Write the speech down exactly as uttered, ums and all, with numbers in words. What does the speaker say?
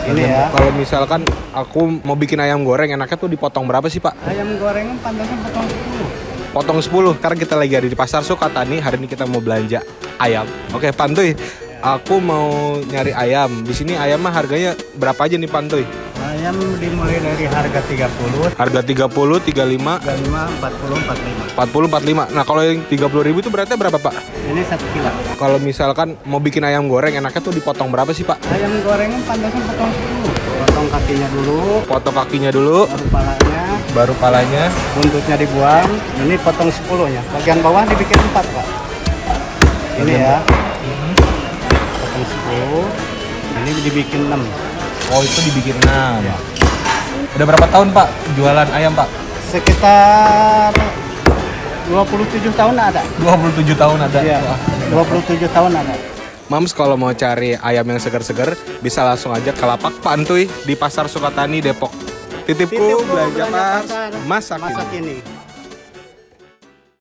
Ini ya. Kalau misalkan aku mau bikin ayam goreng, enaknya tuh dipotong berapa sih, Pak? Ayam goreng pantasnya potong sepuluh. Potong sepuluh, karena kita lagi ada di Pasar Sukatani. Hari ini kita mau belanja ayam. Oke, Pantuy. Aku mau nyari ayam. Di sini ayam mah harganya berapa aja nih, Pantuy? Ayam dimulai dari harga tiga puluh, Harga tiga puluh, tiga puluh lima, tiga puluh lima, empat puluh, empat puluh lima. empat puluh, empat puluh lima. Nah, kalau yang tiga puluh ribu itu berarti berapa, Pak? Ini satu kilo. Kalau misalkan mau bikin ayam goreng, enaknya tuh dipotong berapa sih, Pak? Ayam goreng pantasnya potong sepuluh. Potong kakinya dulu, Potong kakinya dulu, baru palanya, baru palanya. buntutnya dibuang. Ini potong sepuluhnya. Bagian bawah dibikin empat, Pak. Ini ya. Potong sepuluh. Ini dibikin enam. Oh, itu dibikin enam. Ya. Udah berapa tahun, Pak, jualan ayam, Pak? Sekitar dua puluh tujuh tahun ada. dua puluh tujuh tahun ada. Iya, dua puluh tujuh tahun ada. Mams, kalau mau cari ayam yang segar-segar bisa langsung aja ke Lapak Pantuy di Pasar Sukatani, Depok. Titipku, Titipku belanja belanja pas pasar. masak, Masak ini. ini.